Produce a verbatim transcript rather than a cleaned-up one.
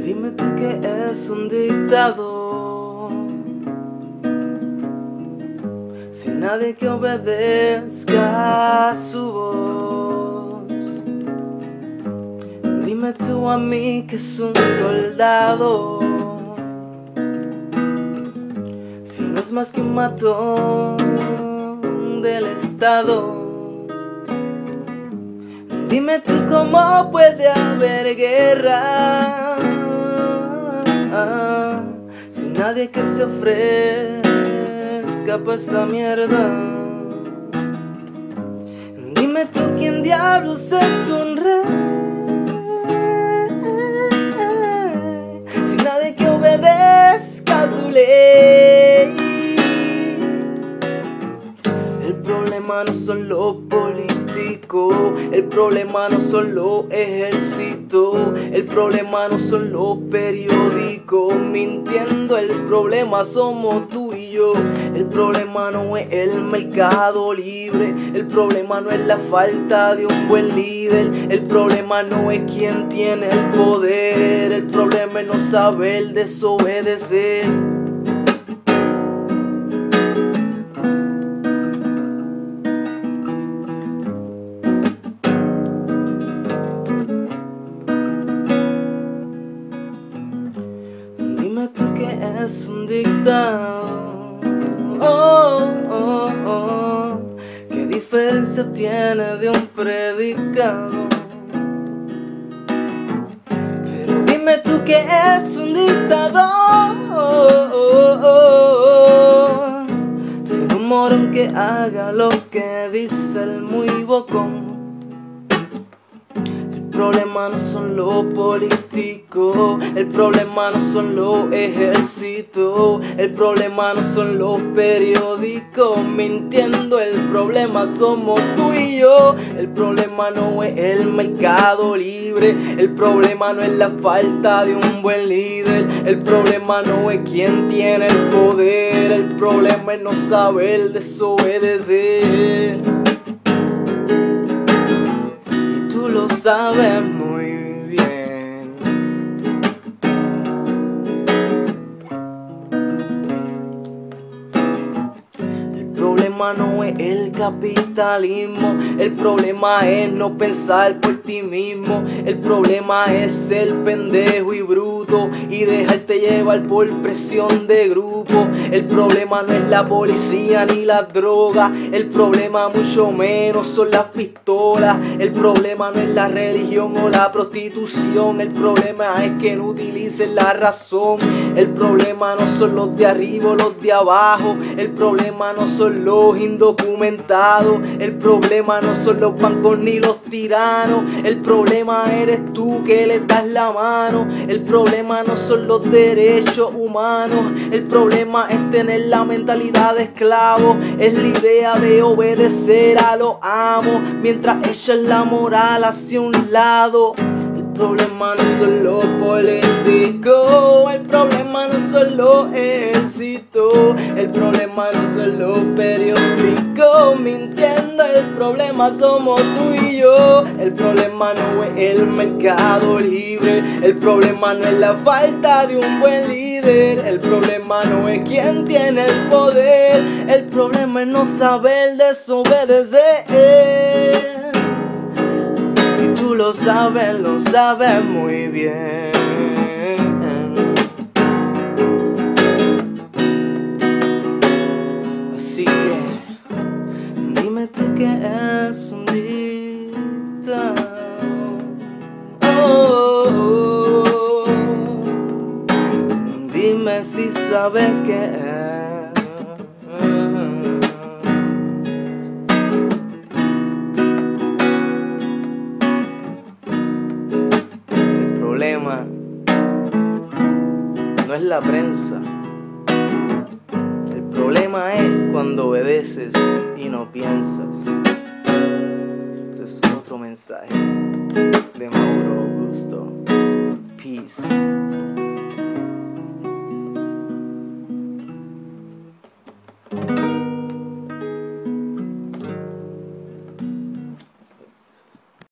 Dime tú que es un dictador, sin nadie que obedezca su voz. Dime tú a mí que es un soldado, si no es más que un matón del Estado. Dime tú cómo puede haber guerra sin nadie que se ofrezca pa' esa mierda. Dime tú quién diablos es un rey sin nadie que obedezca su ley. El problema no son los políticos, el problema no son los ejércitos, el problema no son los periódicos mintiendo, el problema somos tú y yo. El problema no es el mercado libre, el problema no es la falta de un buen líder, el problema no es quien tiene el poder, el problema es no saber desobedecer. Dime tú que es un dictador, oh, oh, oh. ¿Qué diferencia tiene de un predicador? Pero dime tú que es un dictador, oh, oh, oh. Sin un morón que haga lo que dice el muy bocón. El problema no son los políticos, el problema no son los ejércitos, el problema no son los periódicos mintiendo, el problema somos tú y yo. El problema no es el mercado libre, el problema no es la falta de un buen líder, el problema no es quien tiene el poder, el problema es no saber desobedecer. Tú lo sabes muy bien. El problema no es el capitalismo, el problema es no pensar por ti mismo, el problema es ser pendejo y bruto y dejarte llevar por presión de grupo. El problema no es la policía ni la droga, el problema mucho menos son las pistolas, el problema no es la religión o la prostitución, el problema es que no utilicen la razón, el problema no son los de arriba o los de abajo, el problema no son los indocumentados, el problema no son los bancos ni los tiranos, el problema eres tú que le das la mano, el problema no son los derechos humanos, el problema es tener la mentalidad de esclavo, es la idea de obedecer a los amos mientras echan la moral hacia un lado. El problema no son los políticos, el problema no son los ejércitos, el problema no son los periódicos mintiendo, el problema somos tú y yo. El problema no es el mercado libre, el problema no es la falta de un buen líder, el problema no es quien tiene el poder, el problema es no saber desobedecer. Tú lo sabes, lo sabes muy bien. Así que dime tú que es un dictador, oh, oh, oh. Dime si sabes que es. El problema no es la prensa, el problema es cuando obedeces y no piensas. Este es otro mensaje de Mauro Augusto. Peace.